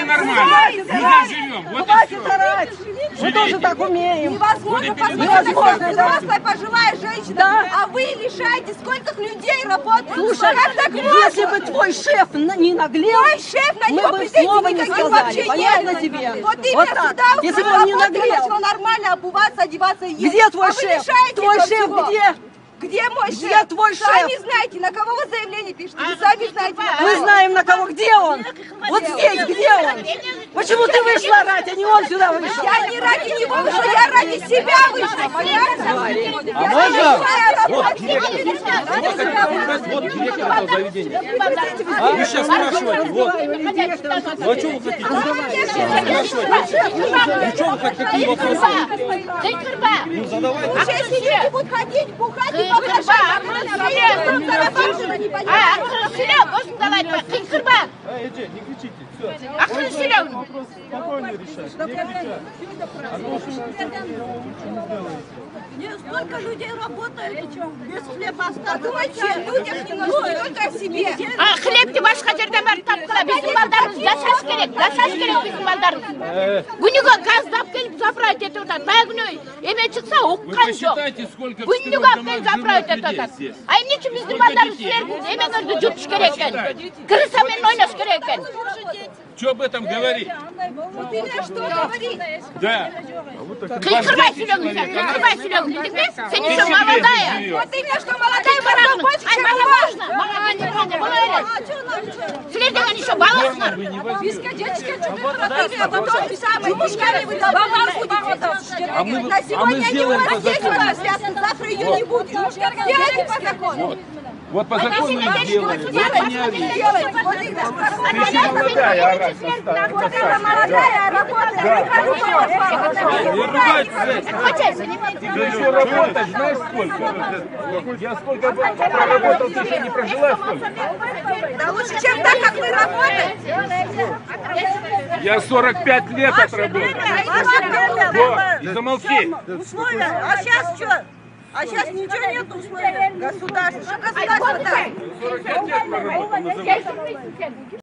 нормально. Мы живем. Вот Хватит орать. Мы тоже так умеем. Невозможно Невозможно, да. взрослая пожилая женщина, а вы лишаете скольких людей работы. Слушай, как так если можно? бы твой шеф не наглел, Твой шеф, на мы него бы претензий слова не никаких сказали. вообще Понятно нет. тебе? Вот именно Вот так. сюда Если бы он не наглел. начал нормально обуваться, одеваться и есть. Где твой А вы шеф? лишаете Твой этого шеф всего. где? Где мой Где шеф? твой Сами шеф? знаете, на кого вы заявление пишете. Вы сами знаете, на кого. Мы знаем на кого. Где он? Вот здесь, где он? Почему ты вышла орать, а не он сюда вышел? Я не ради него вышла, я ради себя вышла, понимаете? А можно? Вот Вот директор этого заведения. Вы сейчас спрашиваете, вот. Ну а что вы хотите? Ну что вы хотите, какие вопросы? Ну задавайте. Если люди будут ходить, бухать и Иди, не кричите. Все. Спокойно решать. Столько людей работает, без хлеба остаться. Думайте о людях немножко, не только о себе. Хлебті басқа жерден барып тапқыла, біздің балдарымыз жасаш керек біздің балдарымыз. Күніге газды алып келіп заправить етіп жатады. Бәгүні емен шықса оққан жоқ. Күніге алып келіп заправить етіп жатады. Ай нече біздің балдарымыз сілердің емеңерді жұтыш керек екен. Кірісамен ойнаш керек екен. Что об этом говорить? Вот именно что говорить. Да. Қиқырмай сөйлеңіздер, қиқырмай сөйлеңіздер. Сен еще молодая. Вот именно что молодая баран больше, чем Можно, маған не болады. Сілерден еще баласыңар. Бесконечно а потом самые мужчины вы на сегодня не у вас есть возраст, завтра ее не будет. Делайте по закону. Вот по закону и делаем. Делайте. Молодая, работает. Не ругайтесь. Ты еще работать знаешь сколько? Я сколько проработал, ты еще не прожила сколько? Да лучше, чем так, как вы работаете. Я 45 лет отработал. Вот, и замолчи. Условия. А сейчас что? А сейчас ничего нет условий. Государство. Что государство-то? 45 лет проработал.